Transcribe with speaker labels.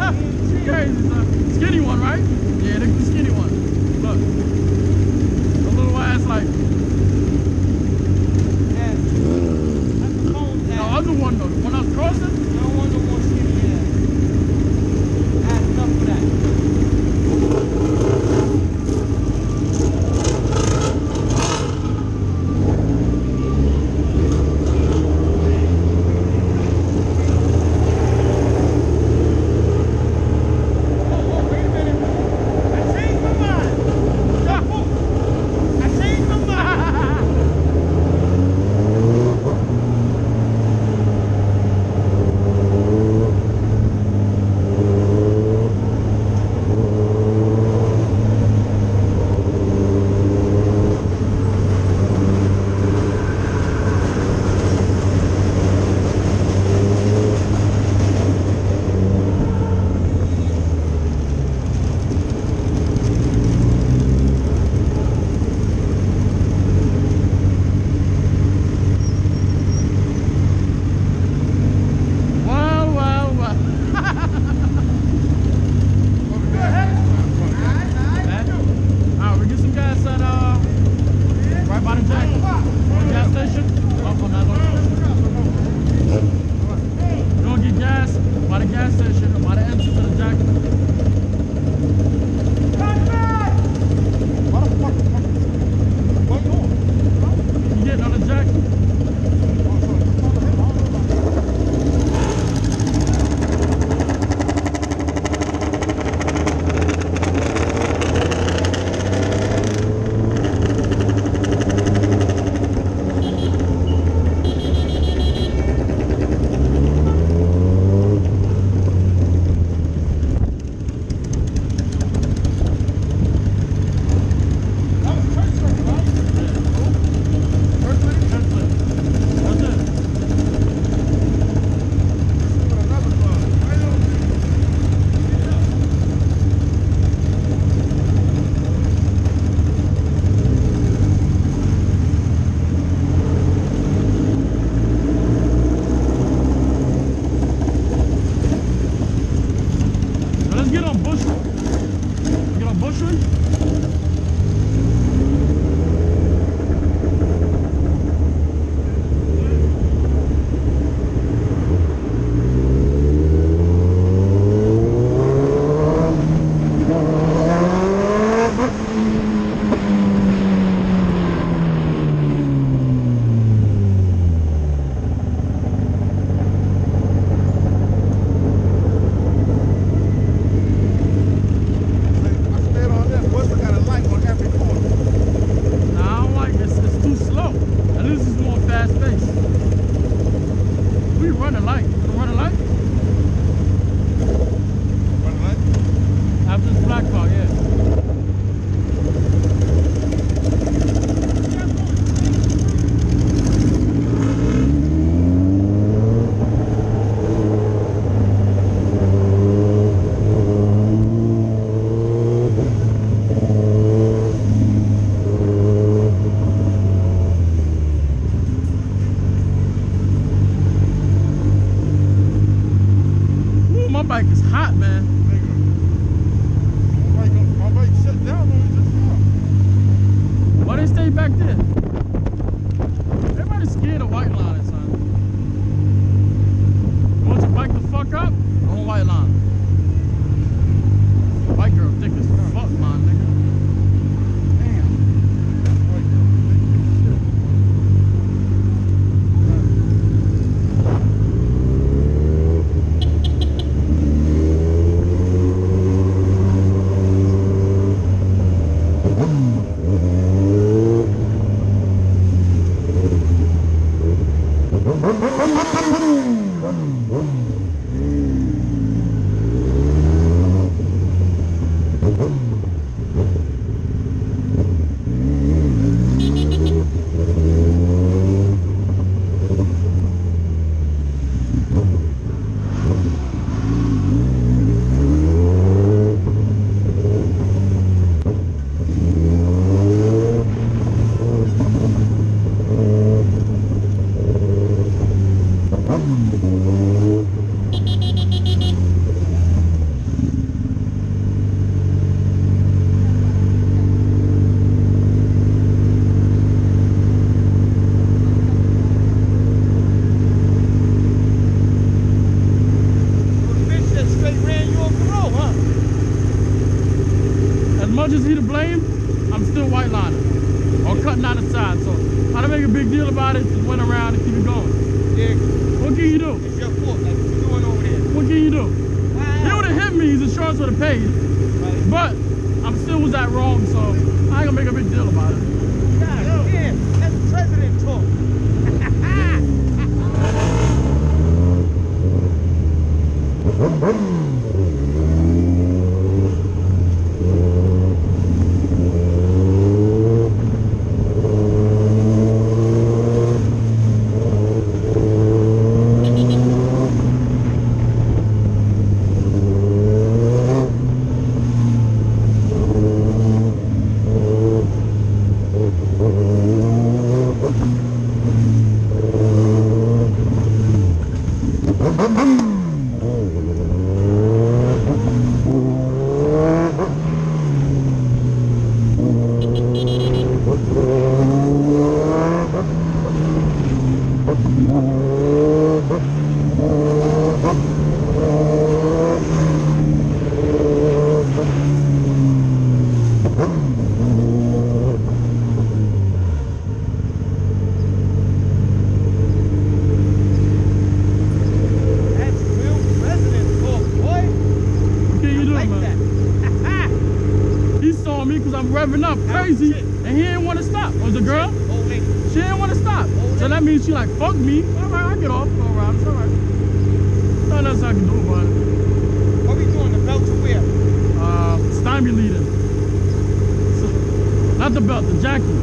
Speaker 1: Crazy, son. Skinny one, right? Yeah, the skinny one. Look. The little ass like.
Speaker 2: Yeah. That's the phone
Speaker 1: The other one though, the one I was crossing?
Speaker 2: I don't want no more skinny ass. I had enough of that.
Speaker 1: much as he to blame, I'm still white lining or cutting out the side. So I don't make a big deal about it. Just went around and keep it going.
Speaker 2: Yeah,
Speaker 1: What can you do?
Speaker 2: it's your fault. Like, what you doing over there?
Speaker 1: What can you do? He
Speaker 2: Wow.
Speaker 1: would have hit me. His insurance would have paid.
Speaker 2: Right.
Speaker 1: But I'm still was that wrong, so I ain't gonna make a big deal about it.
Speaker 2: God damn, that's president talk. That's real president talk, boy.
Speaker 1: What can you
Speaker 2: I
Speaker 1: do,
Speaker 2: like
Speaker 1: man?
Speaker 2: that.
Speaker 1: He saw me because I'm revving up crazy,
Speaker 2: shit.
Speaker 1: and he didn't want to stop. Was the girl?
Speaker 2: Old lady.
Speaker 1: She didn't want to stop. So that means she like, fuck me. All right, I get off. Go around. It's all right. Nothing else I can do about it.
Speaker 2: What we doing? The belt to where?
Speaker 1: Stymie leading. So, not the belt, the jacket.